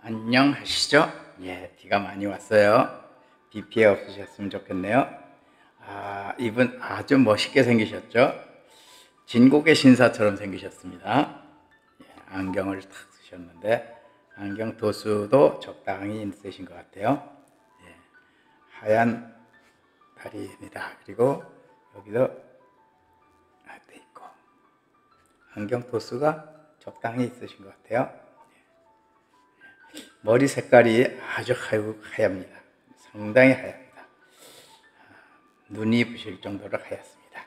안녕하시죠? 예, 비가 많이 왔어요. 비 피해 없으셨으면 좋겠네요. 이분 아주 멋있게 생기셨죠? 진국의 신사처럼 생기셨습니다. 예, 안경을 탁 쓰셨는데 안경 도수도 적당히 쓰신 것 같아요. 예, 하얀 다리입니다. 그리고 여기도 돼 있고 안경 도수가 적당히 있으신 것 같아요. 머리 색깔이 아주 하얗습니다. 상당히 하얗습니다. 눈이 부실 정도로 하얗습니다.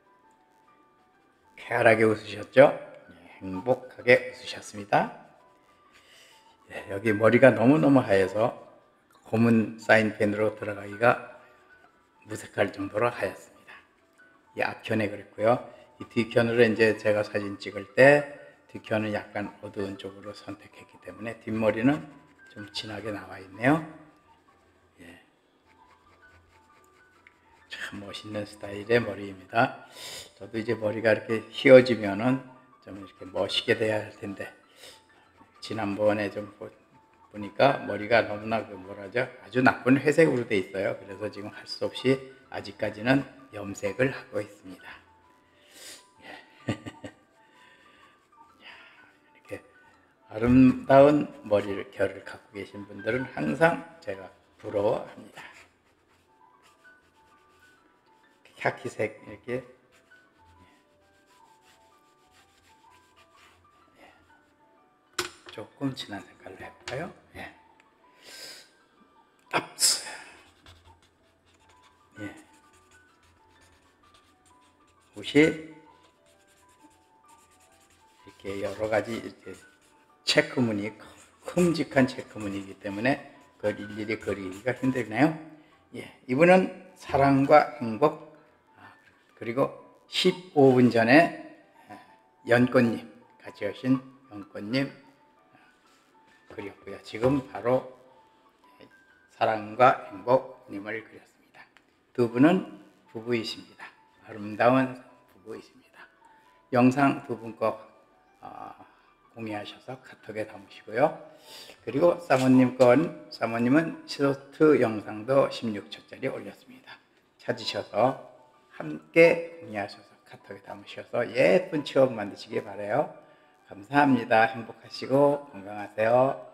쾌활하게 웃으셨죠? 행복하게 웃으셨습니다. 여기 머리가 너무너무 하얘서 고문 사인펜으로 들어가기가 무색할 정도로 하얗습니다. 이 앞편에 그랬고요. 이 뒤편으로 이제 제가 사진 찍을 때 뒤편은 약간 어두운 쪽으로 선택했기 때문에 뒷머리는 좀 진하게 나와 있네요. 예. 참 멋있는 스타일의 머리입니다. 저도 이제 머리가 이렇게 휘어지면은 좀 이렇게 멋있게 돼야 할 텐데, 지난번에 좀 보니까 머리가 너무나 뭐라죠? 아주 나쁜 회색으로 돼 있어요. 그래서 지금 할 수 없이 아직까지는 염색을 하고 있습니다. 이렇게 아름다운 결을 갖고 계신 분들은 항상 제가 부러워합니다. 카키색 이렇게 조금 진한 색깔로 해볼까요? 예. 압스. 예. 옷이 이렇게 여러 가지 이렇게 체크무늬, 큼직한 체크무늬이기 때문에 그걸 일일이 그리기가 힘들네요. 예. 이분은 사랑과 행복, 그리고 15분 전에 연꽃님, 같이 오신 연꽃님 그렸고요. 지금 바로 사랑과 행복님을 그렸습니다. 두 분은 부부이십니다. 아름다운 부부이십니다. 영상 두 분 거 공유하셔서 카톡에 담으시고요. 그리고 사모님은 시소트 영상도 16초짜리 올렸습니다. 찾으셔서 함께 공유하셔서 카톡에 담으셔서 예쁜 추억 만드시기 바라요. 감사합니다. 행복하시고 건강하세요.